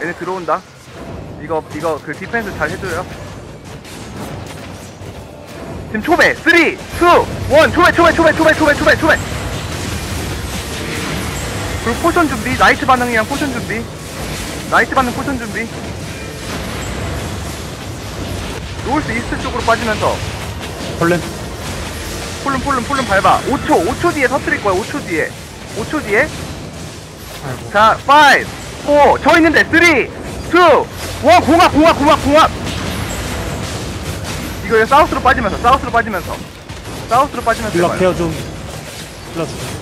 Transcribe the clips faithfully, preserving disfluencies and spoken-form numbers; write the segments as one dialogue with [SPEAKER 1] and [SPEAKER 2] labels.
[SPEAKER 1] 얘네 들어온다. 이거 이거 그 디펜스 잘 해줘요. 지금 초배 삼, 이, 일 초배 초배 초배 초배 초배 초배 초배. 그리고 포션 준비. 나이트 반응이랑 포션 준비. 나이트 반응 포션 준비. 노스 이스트 쪽으로 빠지면서
[SPEAKER 2] 폴렘
[SPEAKER 1] 폴름 폴름 폴름 밟아. 오 초 오 초 뒤에 터뜨릴 거야. 오 초 뒤에 오 초 뒤에.
[SPEAKER 2] 아이고.
[SPEAKER 1] 자 오 저 있는데 삼, 이, 일 공합 공합 공합 공합. 이거 사우스로 빠지면서 사우스로 빠지면서 사우스로 빠지면서
[SPEAKER 2] 힐러
[SPEAKER 1] 해봐요.
[SPEAKER 2] 케어 좀 힐러 주세요.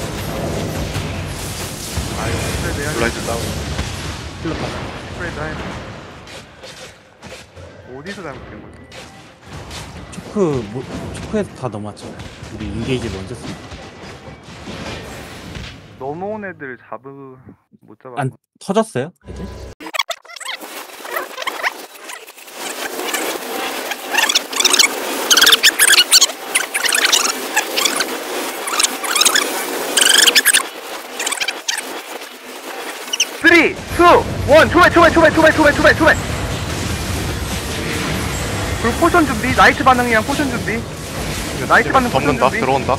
[SPEAKER 1] 아유
[SPEAKER 3] 블라이트 다운.
[SPEAKER 2] 힐러 다
[SPEAKER 1] 스프레드 해. 어디서 잘못된 거지?
[SPEAKER 2] 초크 뭐, 초크에서 다 넘어왔잖아요. 우리 인게이지 먼저 쓰
[SPEAKER 1] 넘어온 애들 잡으 못 잡아.
[SPEAKER 2] 안 터졌어요? 애들?
[SPEAKER 1] 삼, 이, 일 초배 초배 초배 초배 초배 초배 초배. 그리고 포션 준비. 나이트 반응이랑 포션 준비. 나이트 반응 포션
[SPEAKER 3] 덮는다.
[SPEAKER 1] 준비.
[SPEAKER 3] 들어온다.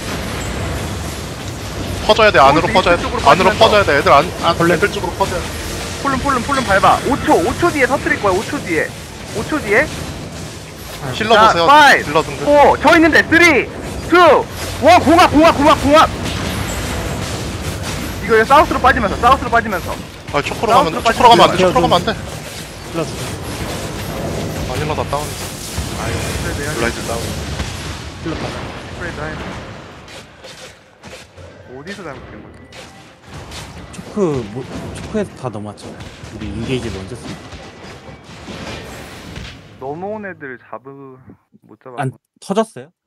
[SPEAKER 3] 퍼져야 돼. 안으로
[SPEAKER 1] 노스
[SPEAKER 3] 퍼져야
[SPEAKER 1] 이스트
[SPEAKER 3] 돼.
[SPEAKER 1] 쪽으로
[SPEAKER 3] 안으로
[SPEAKER 1] 빠지면서.
[SPEAKER 3] 퍼져야 돼. 애들 안, 안
[SPEAKER 2] 폴렘.
[SPEAKER 3] 애들 쪽으로 퍼져야 돼.
[SPEAKER 1] 폴름 폴름 폴름 밟아. 오 초 오 초 뒤에 터뜨릴 거야. 오 초 뒤에 오 초 뒤에.
[SPEAKER 3] 힐러
[SPEAKER 1] 자,
[SPEAKER 3] 보세요.
[SPEAKER 1] 파이브,
[SPEAKER 3] 힐러 등등.
[SPEAKER 1] 오 저 있는데 삼, 이, 일 공합 공합 공합 공합. 이거 사우스로 빠지면서 사우스로 빠지면서
[SPEAKER 3] 아, 초코로
[SPEAKER 1] 사우스로
[SPEAKER 3] 가면, 초코로 가면 안 돼.
[SPEAKER 2] 빠지면
[SPEAKER 3] 초코로 가면 안 돼.
[SPEAKER 2] 힐러 주세요.
[SPEAKER 3] 아, 힐러 다 다운. 아유,
[SPEAKER 1] 스프레드 해.
[SPEAKER 3] 블라이트 다운.
[SPEAKER 2] 힐러 다
[SPEAKER 1] 스프레드 해. 어디서 잘못된 거지?
[SPEAKER 2] 초크 뭐, 초크에서 다 넘어왔잖아요. 우리 인게이지 먼저 쓰
[SPEAKER 1] 넘어온 애들 잡으 못 잡아.
[SPEAKER 2] 안 터졌어요?